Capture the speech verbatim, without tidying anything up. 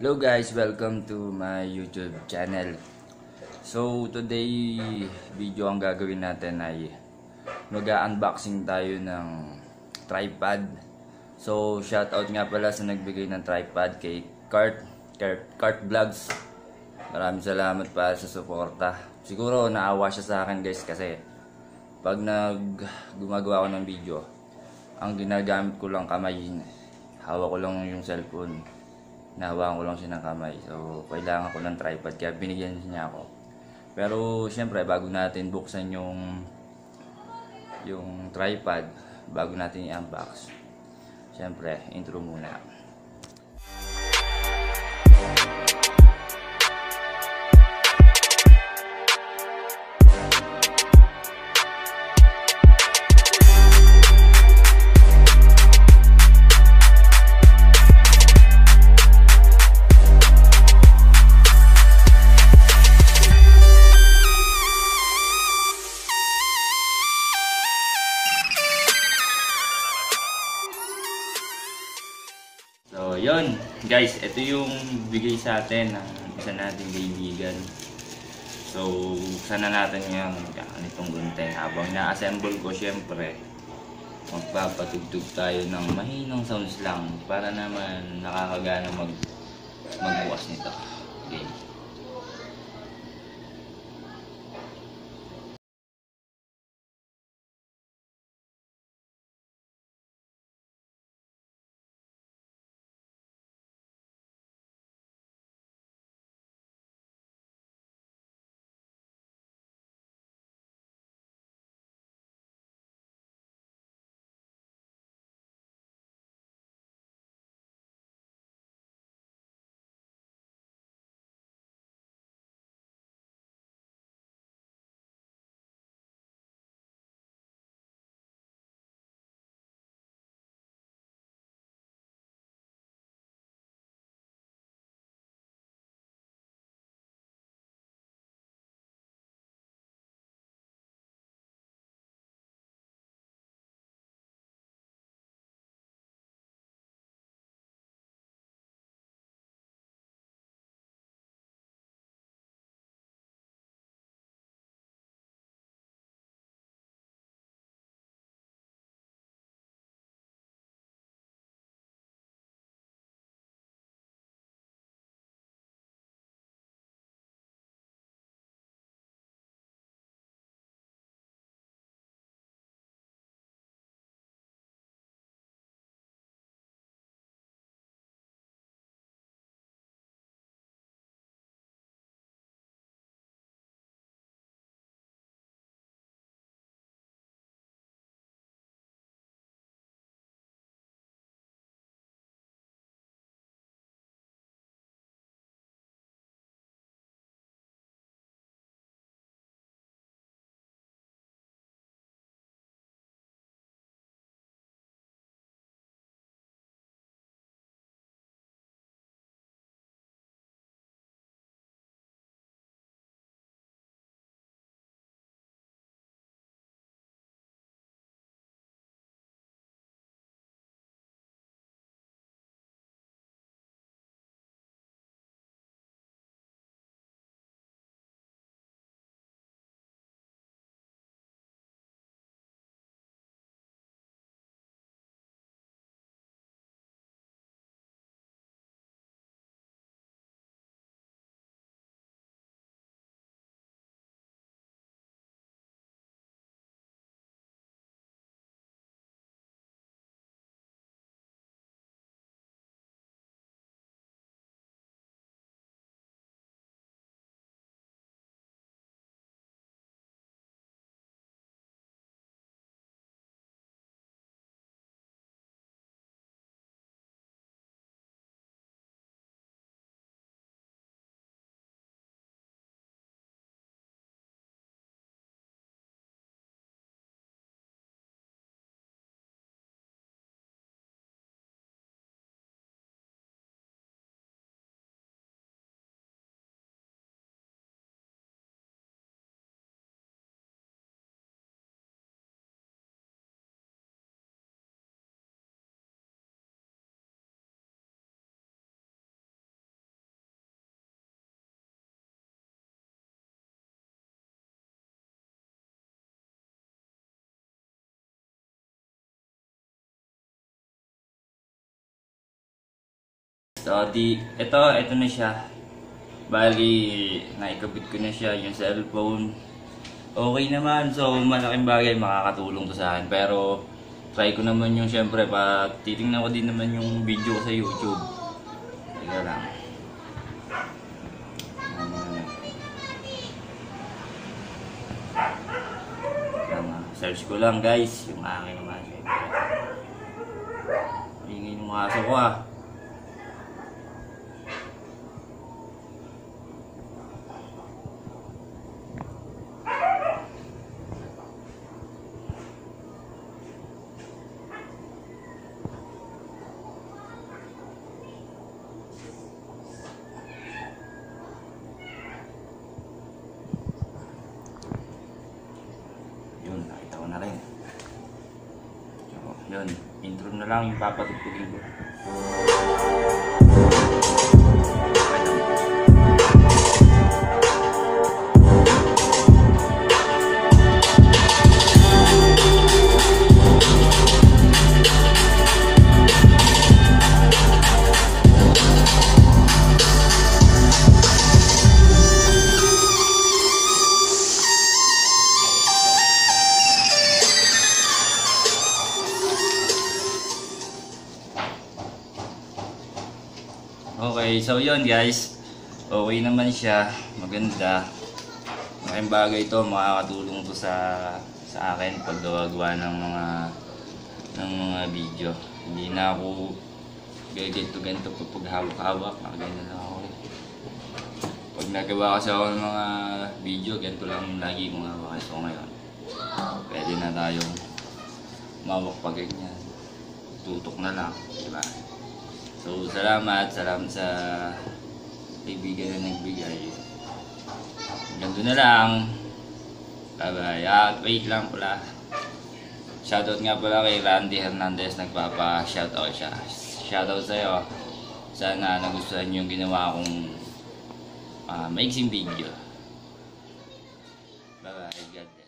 Hello guys, welcome to my YouTube channel. So today video ang gagawin natin ay mag-unboxing tayo ng tripod. So shoutout nga pala sa nagbigay ng tripod kay Cart, Cart, Cart Vlogs. Maraming salamat para sa suporta. Siguro naawa siya sa akin guys kasi pag nag gumagawa ako ng video, ang ginagamit ko lang kamay, hawak ko lang yung cellphone. Nahawakan ko lang siya ng kamay. So, kailangan ko ng tripod. Kaya binigyan niya ako. Pero, syempre, bago natin buksan yung yung tripod, bago natin i-unbox, syempre, intro muna. So, yun. Guys, ito yung bigay sa atin ng isa nating kaibigan. So, buksan na natin yung ganitong gunteng. Habang na-assemble ko, syempre, magpapatugtog tayo ng mahinang sounds lang para naman nakakagana mag magbukas nito. Okay. so di, ito, ito na siya. Bali, naikabit ko na siya, yung cellphone. Okay naman, so malaking bagay, makakatulong to sa akin. Pero, try ko naman yung syempre, pa titingnan ko din naman yung video ko sa YouTube. Teka lang. Search ko lang guys, yung aking naman syempre. Ingin yung aso ko ah. Yun, nakita ko na rin. So, yun, intro na lang yung papatugtugin ko. Okay, so yun guys, okay naman siya, maganda. Malaking bagay ito, makakatulong to sa sa akin pag gawa ng mga ng mga video. Hindi na ako ganito ganito pag hawak-hawak, ganyan lang ako. Pag nagawa kasi ako ng mga video, ganito lang lagi kong hawak. So ngayon, pwede na tayong mawak pa ganyan. Tutok na lang, diba? So, salamat, salamat sa kaibigan na nagbigay. Ganito na lang. Bye-bye. At wait lang pala. Shoutout nga pala kay Randy Hernandez, nagpapa-shoutout siya. Shoutout sa'yo. Sana nagustuhan yung ginawa kong uh, maiksing video. Bye-bye. God bless.